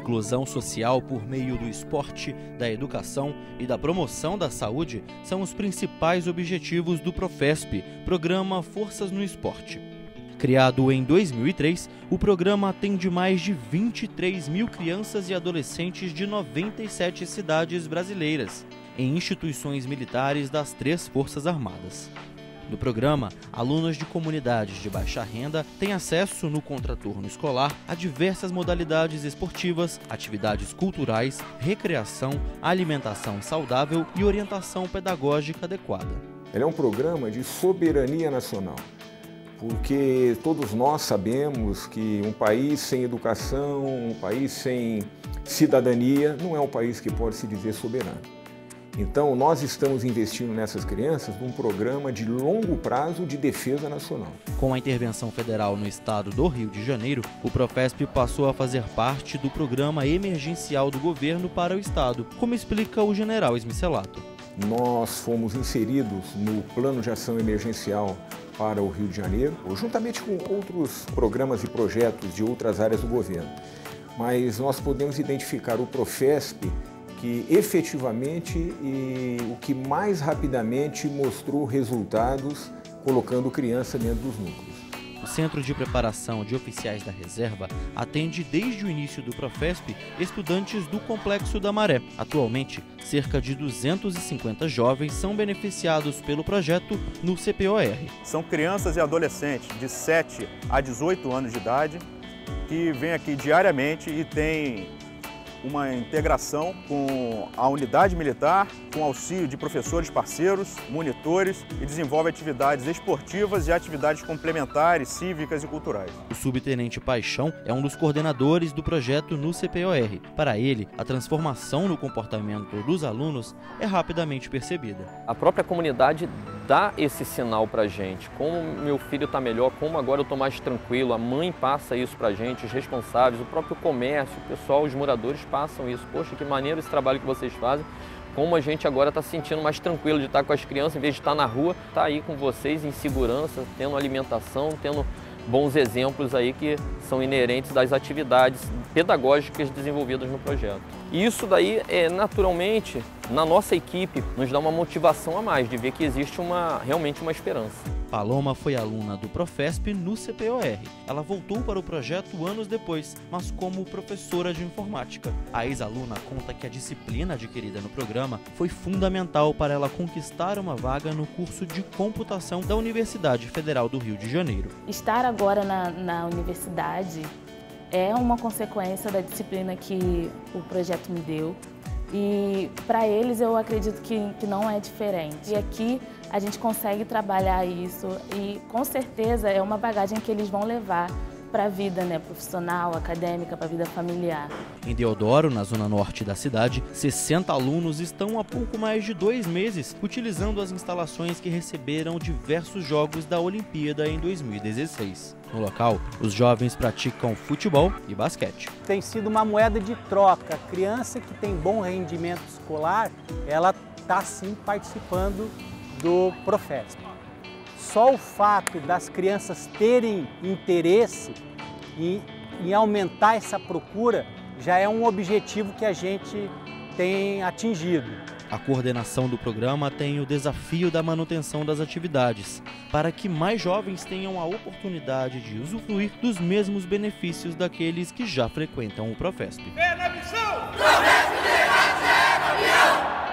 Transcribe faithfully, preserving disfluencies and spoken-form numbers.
inclusão social por meio do esporte, da educação e da promoção da saúde são os principais objetivos do Profesp, Programa Forças no Esporte. Criado em dois mil e três, o programa atende mais de vinte e três mil crianças e adolescentes de noventa e sete cidades brasileiras, em instituições militares das três Forças Armadas. No programa, alunos de comunidades de baixa renda têm acesso no contraturno escolar a diversas modalidades esportivas, atividades culturais, recreação, alimentação saudável e orientação pedagógica adequada. Ele é um programa de soberania nacional, porque todos nós sabemos que um país sem educação, um país sem cidadania, não é um país que pode se dizer soberano. Então, nós estamos investindo nessas crianças num programa de longo prazo de defesa nacional. Com a intervenção federal no estado do Rio de Janeiro, o Profesp passou a fazer parte do programa emergencial do governo para o estado, como explica o general Smicelato. Nós fomos inseridos no Plano de Ação Emergencial para o Rio de Janeiro, juntamente com outros programas e projetos de outras áreas do governo. Mas nós podemos identificar o Profesp que efetivamente e o que mais rapidamente mostrou resultados colocando criança dentro dos núcleos. O Centro de Preparação de Oficiais da Reserva atende desde o início do Profesp estudantes do Complexo da Maré. Atualmente, cerca de duzentos e cinquenta jovens são beneficiados pelo projeto no C P O R. São crianças e adolescentes de sete a dezoito anos de idade que vêm aqui diariamente e têm uma integração com a unidade militar, com auxílio de professores parceiros, monitores e desenvolve atividades esportivas e atividades complementares, cívicas e culturais. O subtenente Paixão é um dos coordenadores do projeto no C P O R. Para ele, a transformação no comportamento dos alunos é rapidamente percebida. A própria comunidade dá esse sinal para a gente, como meu filho está melhor, como agora eu estou mais tranquilo, a mãe passa isso para a gente, os responsáveis, o próprio comércio, o pessoal, os moradores passam isso. Poxa, que maneiro esse trabalho que vocês fazem, como a gente agora está se sentindo mais tranquilo de estar com as crianças, em vez de estar na rua, estar aí com vocês em segurança, tendo alimentação, tendo bons exemplos aí que são inerentes das atividades pedagógicas desenvolvidas no projeto. E isso daí, é, naturalmente, na nossa equipe, nos dá uma motivação a mais, de ver que existe uma, realmente uma esperança. Paloma foi aluna do Profesp no C P O R. Ela voltou para o projeto anos depois, mas como professora de informática. A ex-aluna conta que a disciplina adquirida no programa foi fundamental para ela conquistar uma vaga no curso de computação da Universidade Federal do Rio de Janeiro. Estar agora na, na universidade é uma consequência da disciplina que o projeto me deu. E para eles eu acredito que, que não é diferente. E aqui a gente consegue trabalhar isso e com certeza é uma bagagem que eles vão levar para a vida, né, profissional, acadêmica, para a vida familiar. Em Deodoro, na zona norte da cidade, sessenta alunos estão há pouco mais de dois meses utilizando as instalações que receberam diversos jogos da Olimpíada em dois mil e dezesseis. No local, os jovens praticam futebol e basquete. Tem sido uma moeda de troca. A criança que tem bom rendimento escolar, ela está sim participando do Profesp. Só o fato das crianças terem interesse em, em aumentar essa procura já é um objetivo que a gente tem atingido. A coordenação do programa tem o desafio da manutenção das atividades, para que mais jovens tenham a oportunidade de usufruir dos mesmos benefícios daqueles que já frequentam o Profesp. Vem na missão! Profesp, é campeão!